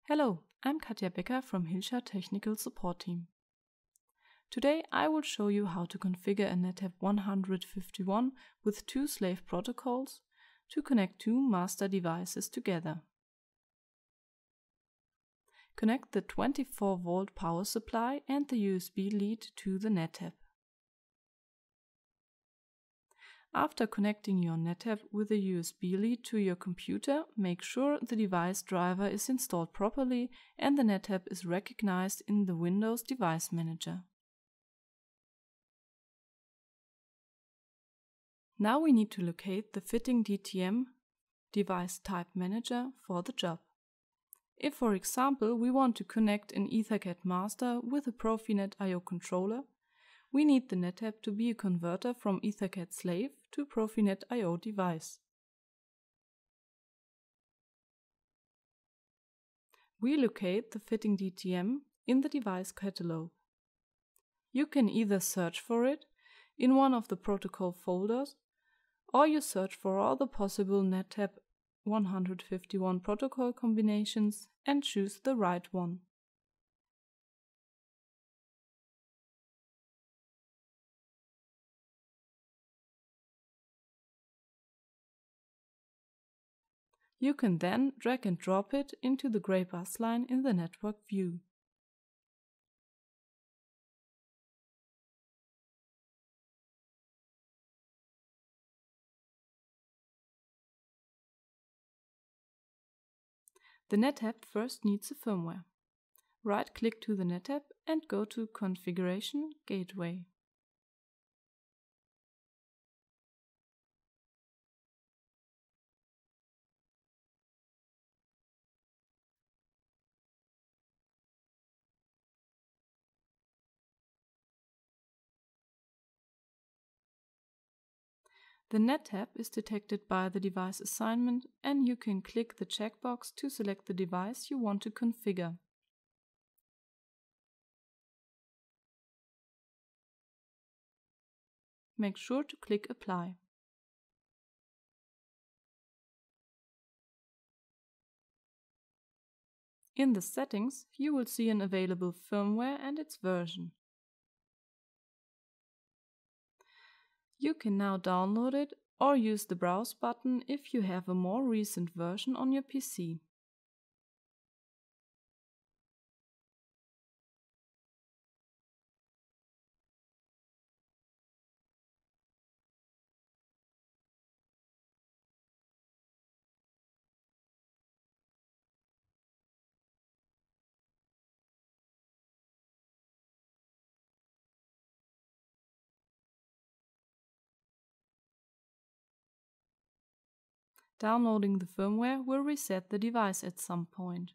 Hello, I'm Katja Becker from Hilscha Technical Support Team. Today I will show you how to configure a NetApp 151 with two slave protocols to connect two master devices together. Connect the 24-volt power supply and the USB lead to the NetApp. After connecting your NetApp with a USB lead to your computer, make sure the device driver is installed properly and the NetApp is recognized in the Windows Device Manager. Now we need to locate the fitting DTM device type manager for the job. If, for example, we want to connect an EtherCAT master with a Profinet I/O controller, we need the NetApp to be a converter from EtherCAT slave to Profinet I/O device. We locate the fitting DTM in the device catalog. You can either search for it in one of the protocol folders, or you search for all the possible NetApp 151 protocol combinations and choose the right one. You can then drag and drop it into the gray bus line in the network view. The NetApp first needs a firmware. Right-click to the NetApp and go to Configuration Gateway. The NetApp is detected by the device assignment and you can click the checkbox to select the device you want to configure. Make sure to click Apply. In the settings, you will see an available firmware and its version. You can now download it or use the Browse button if you have a more recent version on your PC. Downloading the firmware will reset the device at some point.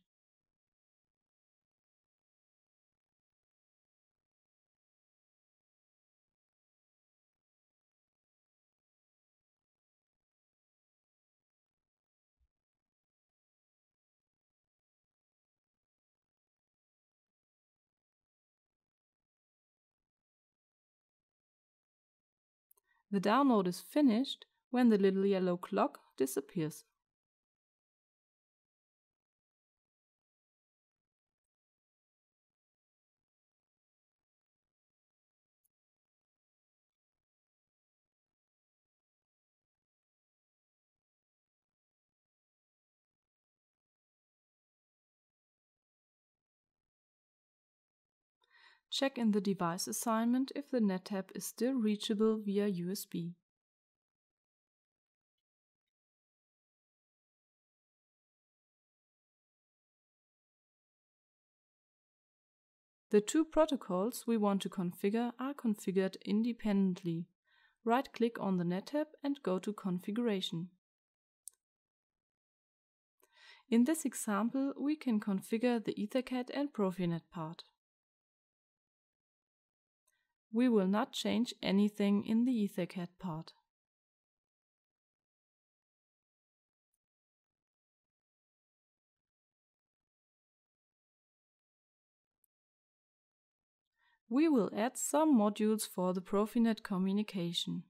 The download is finished when the little yellow clock disappears. Check in the device assignment if the NetApp is still reachable via USB. The two protocols we want to configure are configured independently. Right-click on the NetApp and go to Configuration. In this example, we can configure the EtherCAT and Profinet part. We will not change anything in the EtherCAT part. We will add some modules for the Profinet communication.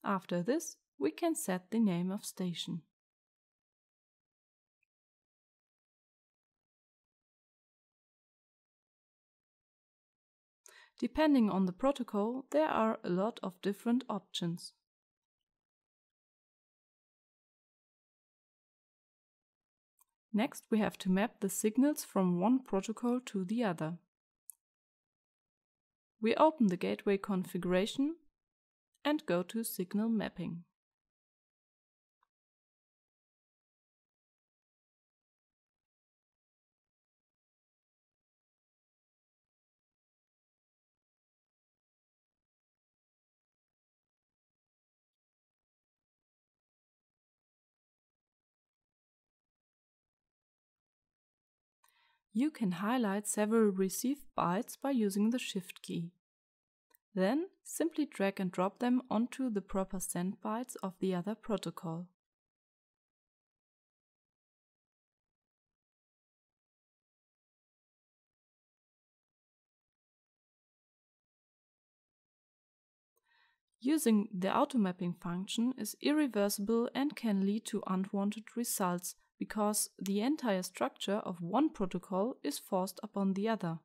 After this, we can set the name of station. Depending on the protocol, there are a lot of different options. Next, we have to map the signals from one protocol to the other. We open the gateway configuration and go to Signal Mapping. You can highlight several received bytes by using the Shift key. Then simply drag and drop them onto the proper send bytes of the other protocol. Using the auto-mapping function is irreversible and can lead to unwanted results because the entire structure of one protocol is forced upon the other.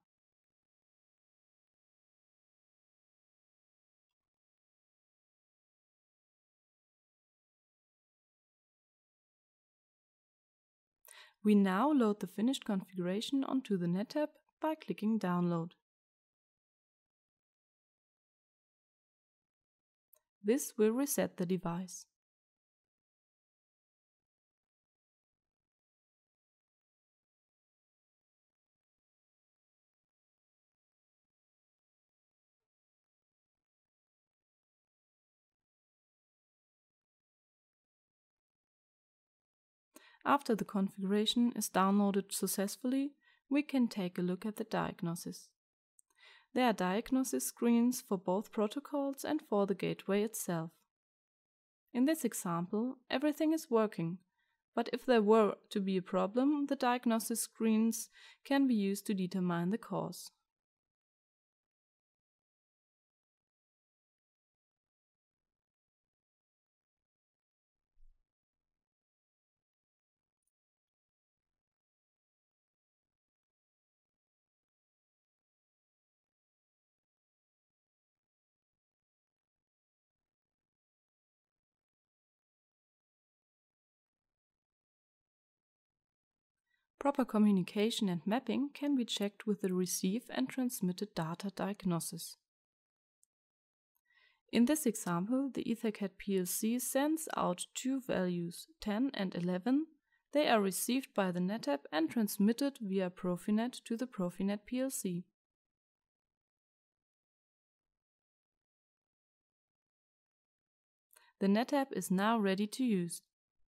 We now load the finished configuration onto the NetApp by clicking Download. This will reset the device. After the configuration is downloaded successfully, we can take a look at the diagnosis. There are diagnosis screens for both protocols and for the gateway itself. In this example, everything is working, but if there were to be a problem, the diagnosis screens can be used to determine the cause. Proper communication and mapping can be checked with the receive and transmitted data diagnosis. In this example, the EtherCAT PLC sends out two values, 10 and 11. They are received by the NetApp and transmitted via Profinet to the Profinet PLC. The NetApp is now ready to use.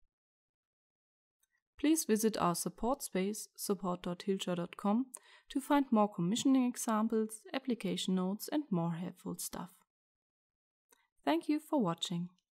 Please visit our support space, support.hilscher.com, to find more commissioning examples, application notes, and more helpful stuff. Thank you for watching.